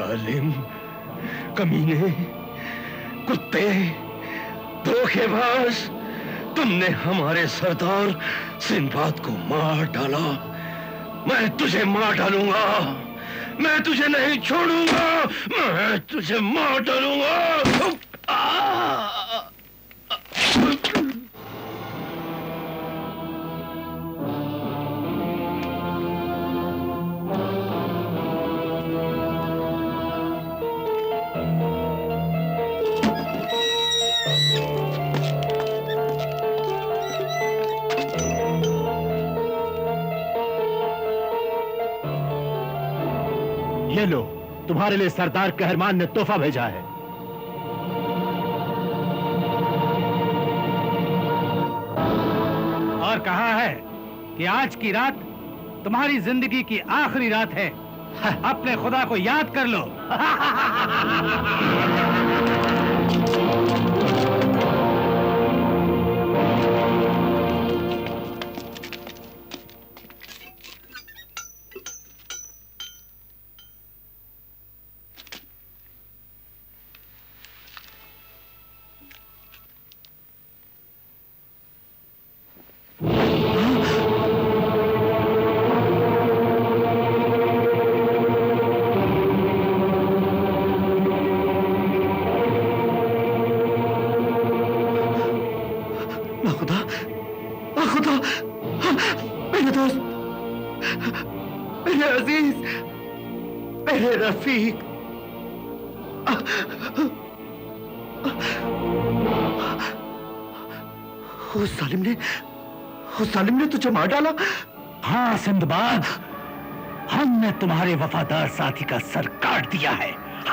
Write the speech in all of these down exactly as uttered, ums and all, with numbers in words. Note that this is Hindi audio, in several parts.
जालिम, कमीने, कुत्ते, धोखेबाज, तुमने हमारे सरदार सिंदबाद को मार डाला। मैं तुझे मार डालूंगा, मैं तुझे नहीं छोड़ूंगा, मैं तुझे मार डालूंगा। ये लो, तुम्हारे लिए सरदार कहरमान ने तोहफा भेजा है। और कहा है कि आज की रात तुम्हारी जिंदगी की आखिरी रात है। अपने खुदा को याद कर लो। रफीक, उस सालिम ने उस सालिम ने तुझे मार डाला। हाँ सिंदबाद, हमने तुम्हारे वफादार साथी का सर काट दिया है।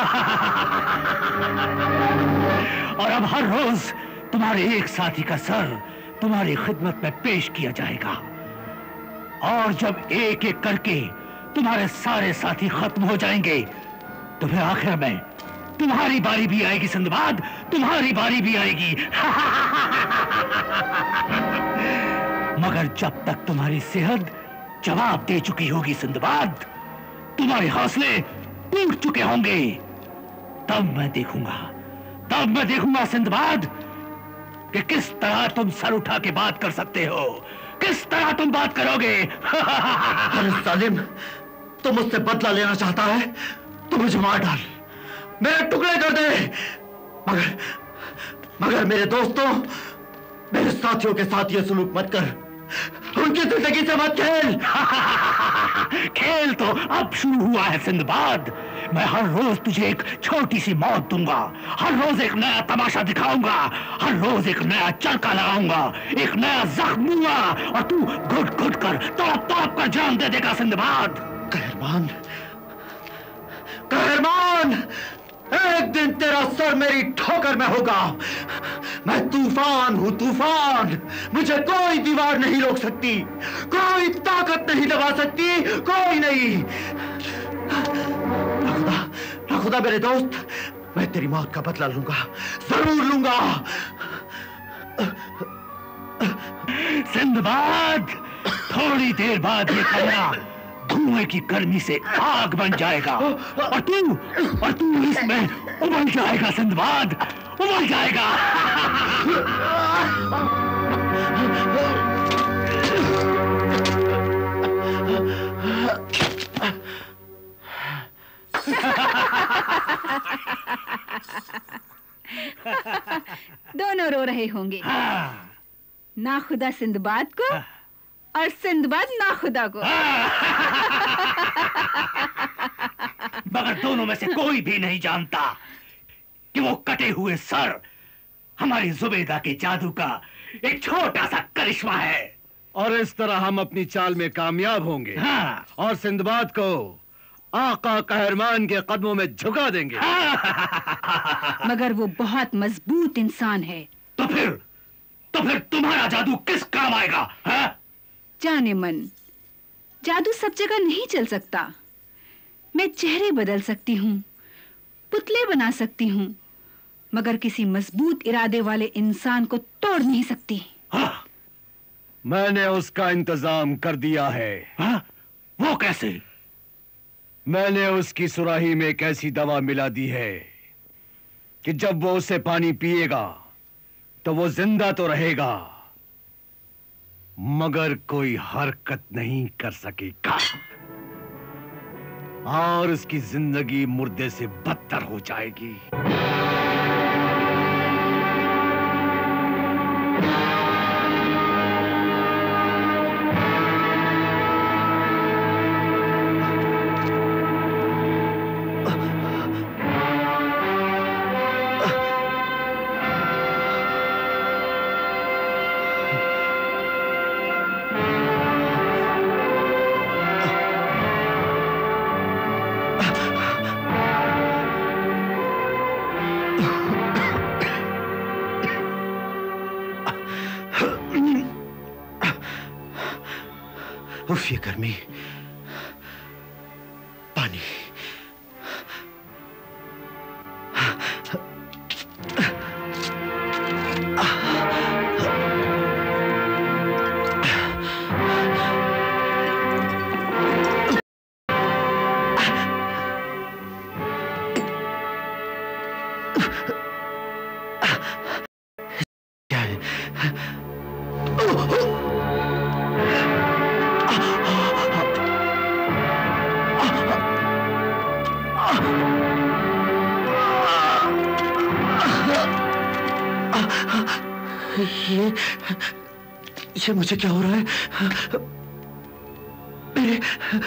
और अब हर रोज तुम्हारे एक साथी का सर तुम्हारी खिदमत में पेश किया जाएगा। और जब एक एक करके तुम्हारे सारे साथी खत्म हो जाएंगे तो फिर आखिर में तुम्हारी बारी भी आएगी सिंदबाद, तुम्हारी बारी भी आएगी। मगर जब तक तुम्हारी सेहत जवाब दे चुकी होगी सिंदबाद, तुम्हारे हौसले टूट चुके होंगे, तब मैं देखूंगा तब मैं देखूंगा सिंदबाद कि किस तरह तुम सर उठा के बात कर सकते हो, किस तरह तुम बात करोगे। अरे सालिम, तू मुझसे बदला लेना चाहता है तो मुझे मार डाल, मेरे टुकड़े कर दे, मगर मगर मेरे दोस्तों, मेरे साथियों के साथ ये सलूक मत कर, उनकी जिंदगी से मत खेल। खेल तो अब शुरू हुआ है सिंदबाद। मैं हर रोज तुझे एक छोटी सी मौत दूंगा, हर रोज एक नया तमाशा दिखाऊंगा, हर रोज एक नया चरका लगाऊंगा, एक नया जख्म दूंगा और तू घुट घुट कर तड़प तड़प कर जान दे देगा सिंदबाद। कहरमान, कहरमान, एक दिन तेरा सर मेरी ठोकर में होगा। मैं तूफान हूं, तूफान, मुझे कोई दीवार नहीं रोक सकती, कोई ताकत नहीं दबा सकती, कोई नहीं। ना खुदा, ना खुदा मेरे दोस्त, मैं तेरी मौत का बदला लूंगा, जरूर लूंगा। सिंदबाद, थोड़ी देर बाद ये कमरा धुएं की गर्मी से आग बन जाएगा और तू और तू इसमें उबल जाएगा सिंदबाद, उबल जाएगा। दोनों रो रहे होंगे। हाँ। ना खुदा सिंदबाद को और सिंदबाद ना खुदा को। मगर दोनों में से कोई भी नहीं जानता कि वो कटे हुए सर हमारी जुबैदा के जादू का एक छोटा सा करिश्मा है। और इस तरह हम अपनी चाल में कामयाब होंगे। हाँ। और सिंदबाद को आका कहरमान के कदमों में झुका देंगे। हाँ। मगर वो बहुत मजबूत इंसान है। तो फिर तो फिर तुम्हारा जादू किस काम आएगा? हाँ? जाने मन, जादू सब जगह नहीं चल सकता। मैं चेहरे बदल सकती हूँ, पुतले बना सकती हूँ, मगर किसी मजबूत इरादे वाले इंसान को तोड़ नहीं सकती। हाँ? मैंने उसका इंतजाम कर दिया है। हाँ? वो कैसे? मैंने उसकी सुराही में एक ऐसी दवा मिला दी है कि जब वो उसे पानी पिएगा तो वो जिंदा तो रहेगा मगर कोई हरकत नहीं कर सकेगा और उसकी जिंदगी मुर्दे से बदतर हो जाएगी। उफ, ये गर्मी। पानी। क्या है? ये ये मुझे क्या हो रहा है? मेरे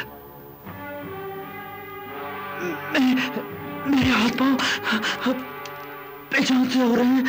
मेरे, मेरे हाथ पांव बेजान से हो रहे हैं।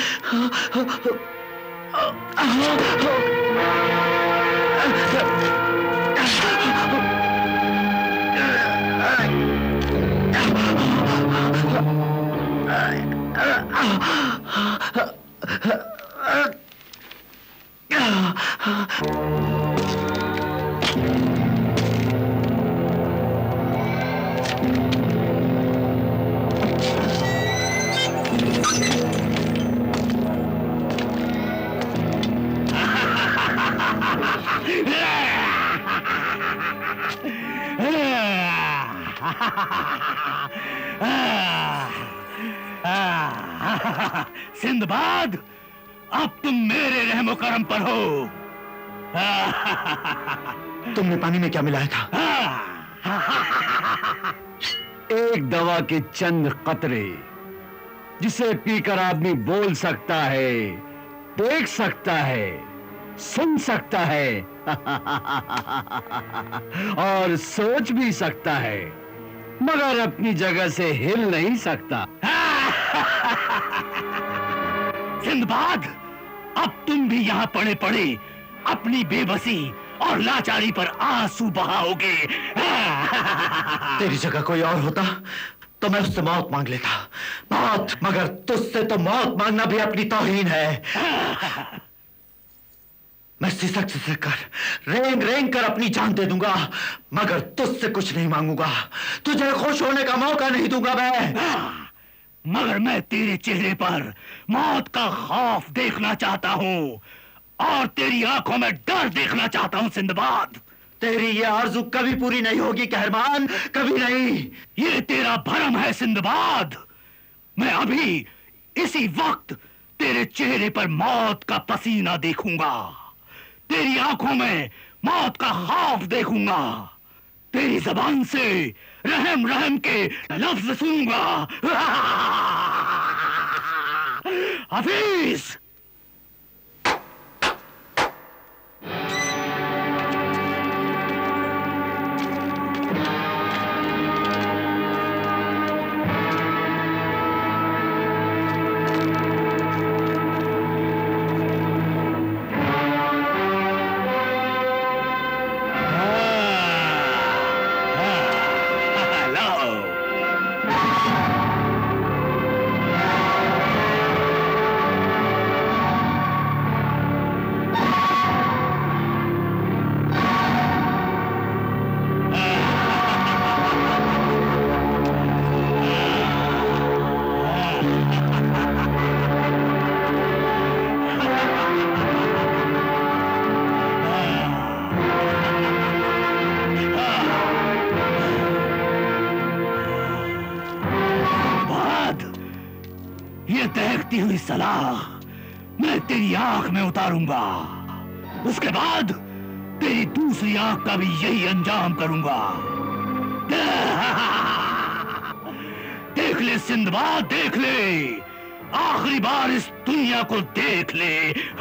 सिंदबाद, अब तुम मेरे रहमो करम पर हो। तुमने पानी में क्या मिलाया था? एक दवा के चंद कतरे जिसे पीकर आदमी बोल सकता है, देख सकता है, सुन सकता है और सोच भी सकता है, मगर अपनी जगह से हिल नहीं सकता। सिंदबाद, अब तुम भी यहां पड़े पड़े अपनी बेबसी और लाचारी पर आंसू बहाओगे। तेरी जगह कोई और होता तो मैं उससे मौत मांग लेता, मौत। मगर तुझसे तो मौत मांगना भी अपनी तौहीन है। मैं सिसक सिसक कर, रेंग रेंग कर अपनी जान दे दूंगा, मगर तुझसे कुछ नहीं मांगूंगा। तुझे खुश होने का मौका नहीं दूंगा मैं। मगर मैं तेरे चेहरे पर मौत का खौफ देखना चाहता हूँ और तेरी आंखों में डर देखना चाहता हूँ सिंदबाद। तेरी ये आरज़ू कभी पूरी नहीं होगी कहरमान, कभी नहीं। ये तेरा भरम है सिंदबाद। मैं अभी इसी वक्त तेरे चेहरे पर मौत का पसीना देखूंगा, तेरी आंखों में मौत का खौफ देखूंगा, तेरी जबान से रहम रहम के लफ्ज सुनूंगा। हफीज, ये दहकती हुई सलाख मैं तेरी आंख में उतारूंगा। उसके बाद तेरी दूसरी आंख का भी यही अंजाम करूंगा। देख ले सिंदबाद, देख ले, आखिरी बार इस दुनिया को देख ले।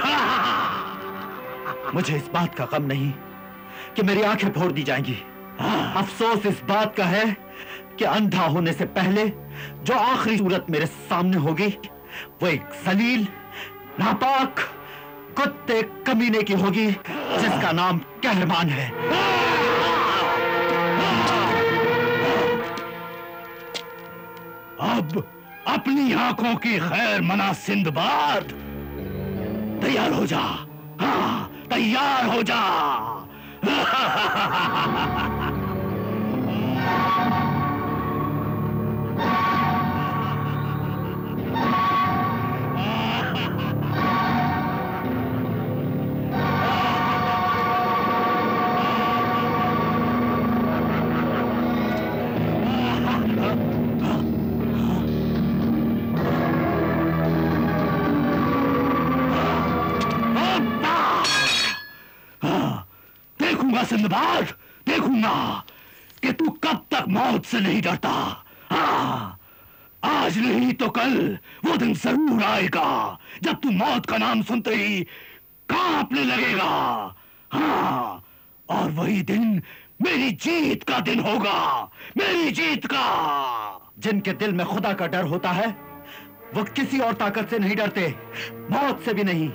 मुझे इस बात का गम नहीं कि मेरी आंखें फोड़ दी जाएंगी। अफसोस इस बात का है कि अंधा होने से पहले जो आखिरी सूरत मेरे सामने होगी वो एक जलील, नापाक, कुत्ते कमीने की होगी जिसका नाम कहरमान है। अब अपनी आंखों की खैर मना सिंदबाद, तैयार हो जा। हाँ, तैयार हो जा। सिंदबाद, देखूंगा कि तू कब तक मौत से नहीं डरता। हाँ, आज नहीं तो कल वो दिन जरूर आएगा जब तू मौत का नाम सुनते ही कांपने लगेगा। हाँ, और वही दिन मेरी जीत का दिन होगा, मेरी जीत का। जिनके दिल में खुदा का डर होता है वो किसी और ताकत से नहीं डरते, मौत से भी नहीं।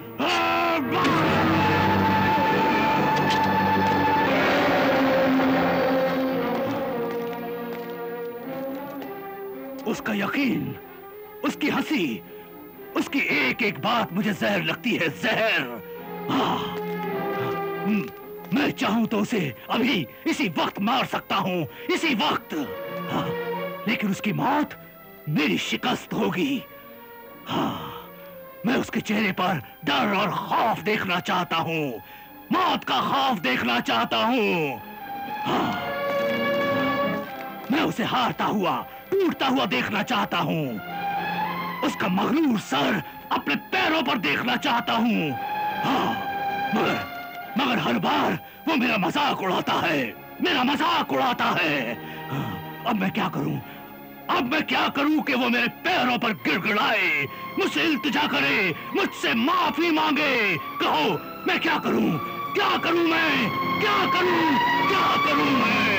उसका यकीन, उसकी हंसी, उसकी एक एक बात मुझे जहर लगती है, जहर। हाँ, मैं चाहूं तो उसे अभी इसी वक्त मार सकता हूं, इसी वक्त। हाँ, लेकिन उसकी मौत मेरी शिकस्त होगी। हाँ, मैं उसके चेहरे पर डर और खौफ देखना चाहता हूं, मौत का खौफ देखना चाहता हूं। हाँ, मैं उसे हारता हुआ, टूटता हुआ देखना चाहता हूं, उसका मगरूर सर अपने पैरों पर देखना चाहता हूं। हाँ, मगर मगर हर बार वो मेरा मजाक उड़ाता है, मेरा मजाक उड़ाता है। हाँ, अब मैं क्या करूं, अब मैं क्या करूं कि वो मेरे पैरों पर गिड़गिड़ाए, मुझसे इल्तिजा करे, मुझसे माफी मांगे। कहो, मैं क्या करूं, क्या करूं मैं, क्या करूं, क्या करूं मैं?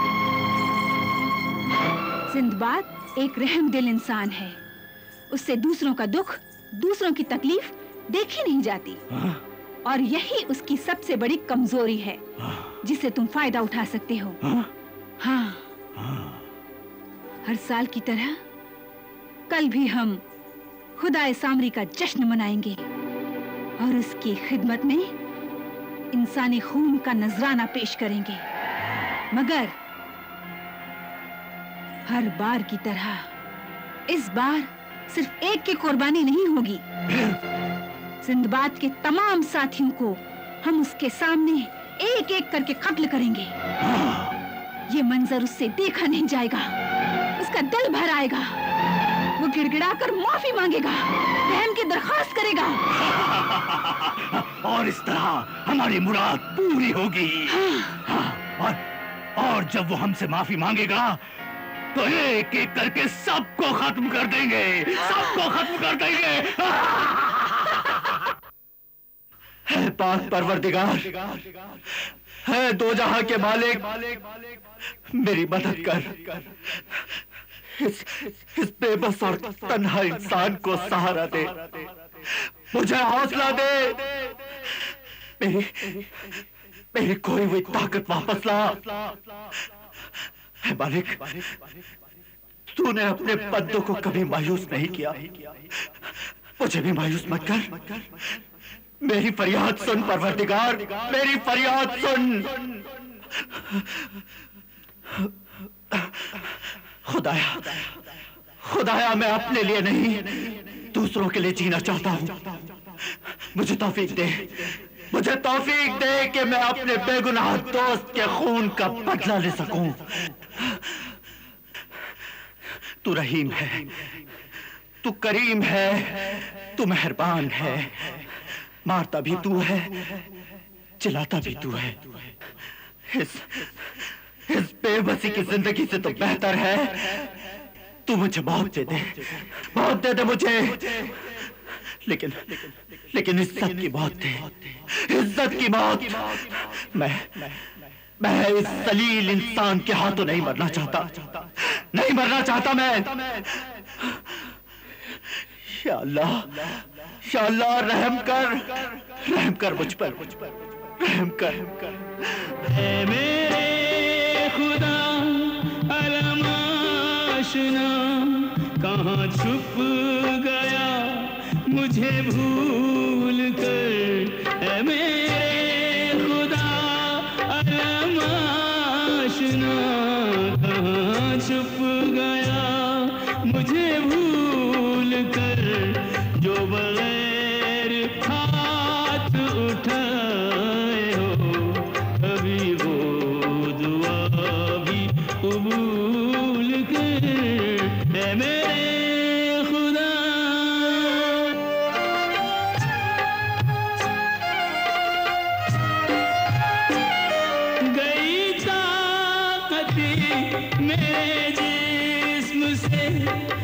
सिंदबाद एक रहमदिल इंसान है, उससे दूसरों का दुख, दूसरों की तकलीफ देखी नहीं जाती। हाँ? और यही उसकी सबसे बड़ी कमजोरी है, हाँ? जिससे तुम फायदा उठा सकते हो। हाँ? हाँ, हाँ? हर साल की तरह कल भी हम खुदाए सामरी का जश्न मनाएंगे और उसकी खिदमत में इंसानी खून का नजराना पेश करेंगे। मगर हर बार की तरह इस बार सिर्फ एक की कुर्बानी नहीं होगी। सिंदबाद के तमाम साथियों को हम उसके सामने एक एक करके कत्ल करेंगे। ये मंजर उससे देखा नहीं जाएगा, उसका दिल भर आएगा, वो गिड़गिड़ाकर माफी मांगेगा, रहम की दरखास्त करेगा। और इस तरह हमारी मुराद पूरी होगी। हाँ, और, और जब वो हमसे माफी मांगेगा तो एक एक करके सबको खत्म कर देंगे, सबको खत्म कर देंगे। है पाक परवरदिगार, है दो जहां के मालिक, मेरी मदद कर। इस, इस बेबस और तन्हा इंसान को सहारा दे, मुझे हौसला दे, मेरी मेरी खोई हुई ताकत वापस ला। है मालिक, तूने अपने बंदों को कभी मायूस नहीं किया, मुझे भी मायूस मत कर। मेरी फरियाद सुन परवरदिगार, मेरी फरियाद सुन। खुदाया, खुदाया, मैं अपने लिए नहीं दूसरों के लिए जीना चाहता हूं। मुझे तौफीक दे, मुझे तौफीक दे कि मैं अपने बेगुनाह दोस्त के खून का बदला ले सकूं। तू रहीम है, तू करीम है, तू मेहरबान है, मारता भी तू है, चिल्लाता भी तू है। इस इस बेबसी की जिंदगी से तो बेहतर है तू मुझे मौत दे दे, मौत दे दे मुझे, लेकिन लेकिन इज्जत की मौत दे, इज्जत की मौत। मैं मैं इस जलील इंसान के हाथों नहीं मरना चाहता, नहीं मरना चाहता मैं। या अल्लाह, या अल्लाह रहम कर, रहम कर मुझ पर, रहम कर। ऐ मेरे खुदा अलम आशना, कहाँ छुप गया मुझे भूल कर। ऐ मेरे खुदा अलम आशना, कहाँ छुप गया मुझे भूल कर। जो बगैर हाथ उठाए हो कभी वो दुआ भी कबूल कर। ऐ मेरे खुदा गई ताकत मेरे जिस्म से,